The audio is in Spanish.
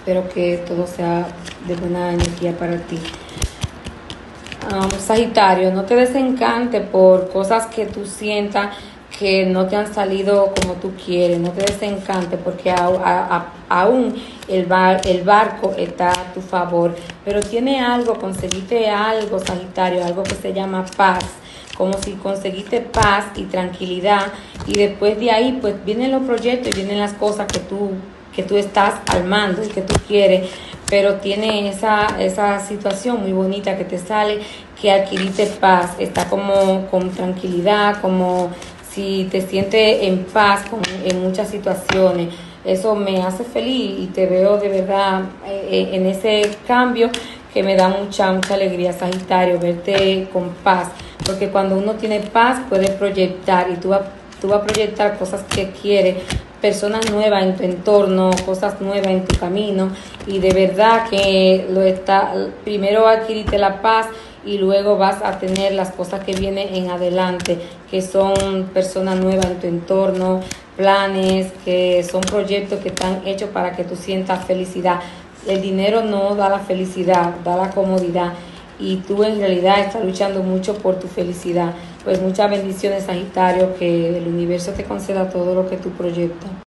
Espero que todo sea de buena energía para ti. Sagitario, no te desencante por cosas que tú sientas que no te han salido como tú quieres. No te desencante porque aún el barco está a tu favor. Pero tiene algo, conseguiste algo, Sagitario, algo que se llama paz. Como si conseguiste paz y tranquilidad, y después de ahí pues vienen los proyectos y vienen las cosas que tú estás armando y que tú quieres, pero tiene esa situación muy bonita que te sale, que adquiriste paz, está como con tranquilidad, como si te sientes en paz en muchas situaciones. Eso me hace feliz y te veo de verdad en ese cambio que me da mucha alegría, Sagitario, verte con paz, porque cuando uno tiene paz puede proyectar, y tú vas a proyectar cosas que quieres, personas nuevas en tu entorno, cosas nuevas en tu camino, y de verdad que primero adquiriste la paz y luego vas a tener las cosas que vienen en adelante, que son personas nuevas en tu entorno, planes, que son proyectos que están hechos para que tú sientas felicidad. El dinero no da la felicidad, da la comodidad, y tú en realidad estás luchando mucho por tu felicidad. Pues muchas bendiciones, Sagitario, que el universo te conceda todo lo que tú proyectas.